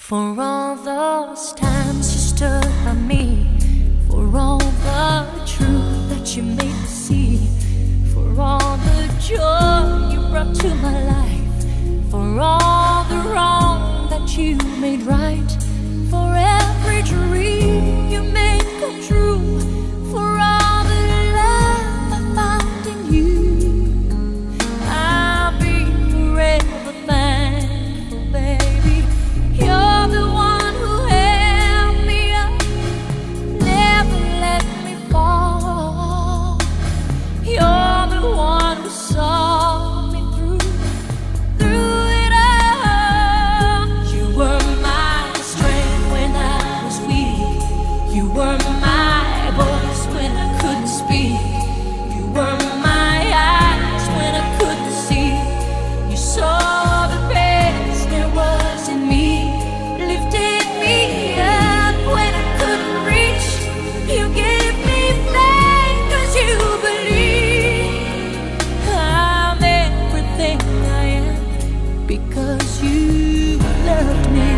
For all those times you stood by me, for all the truth that you made me see, for all the joy you brought to my life, for all the wrong that you made right, for every dream you made come true, for all the love I found in you, I'll be forever thankful, baby. You're the one who held me up, never let me fall. You're the one who saw me through it all. You were my strength when I was weak. You were my voice when I couldn't speak. You were my eyes when I couldn't see. You saw the best there was in me, lifted me up when I couldn't reach. You gave me faith 'cause you believe I'm everything I am because you loved me.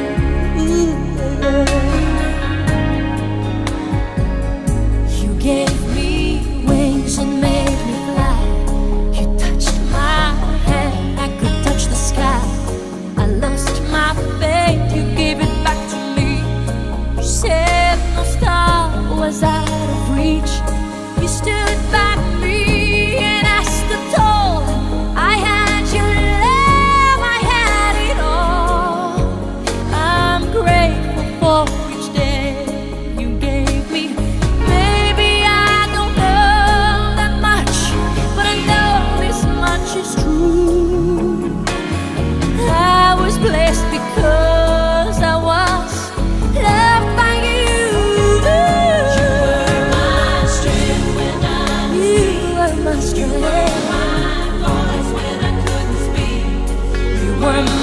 You gave me wings and made me fly. You touched my hand, I could touch the sky. I lost my faith, you gave it back to me. You said no star was out of reach. You stood by me and I stood tall. I had your love, I had it all. I'm grateful for each day you gave me. Maybe I don't know that much, but I know this much is true. I was blessed because I was loved by you. You were my strength when I was weak. You were my strength. You were my voice when I couldn't speak. You were